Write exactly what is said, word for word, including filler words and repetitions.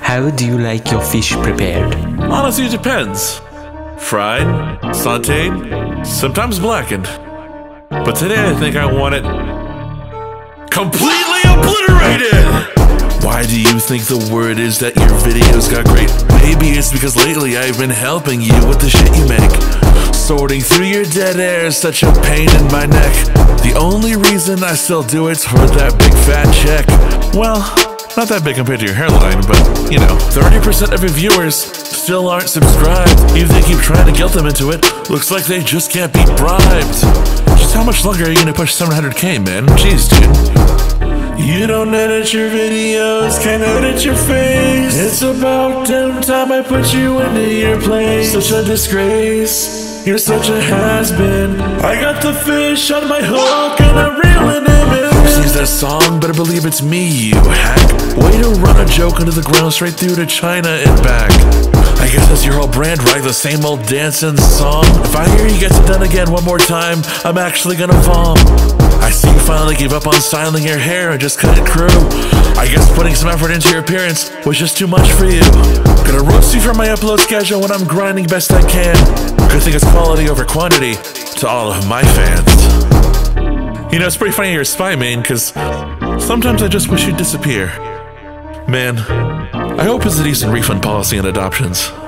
How do you like your fish prepared? Honestly, it depends. Fried, sauteed, sometimes blackened. But today I think I want it completely obliterated! Why do you think the word is that your videos got great? Maybe it's because lately I've been helping you with the shit you make. Sorting through your dead air is such a pain in my neck. The only reason I still do it's for that big fat check. Well, not that big compared to your hairline, but, you know, thirty percent of your viewers still aren't subscribed. Even if you keep trying to guilt them into it, looks like they just can't be bribed. Just how much longer are you gonna push seven hundred K, man? Jeez, dude. You don't edit your videos, can't edit your face. It's about damn time I put you into your place. Such a disgrace, you're such a has-been. I got the fish on my hook and I'm reeling him in. Sees that song, better believe it's me, you hack. Way to run a joke into the ground straight through to China and back. I guess that's your whole brand, right? The same old dancing song. If I hear you get it done again one more time, I'm actually gonna vom. I see you finally gave up on styling your hair and just cut it crew. I guess putting some effort into your appearance was just too much for you. Gonna roast you from my upload schedule when I'm grinding best I can. Good thing it's quality over quantity to all of my fans. You know, it's pretty funny you're a spy, man, cause sometimes I just wish you'd disappear. Man, I hope it's a decent refund policy on adoptions.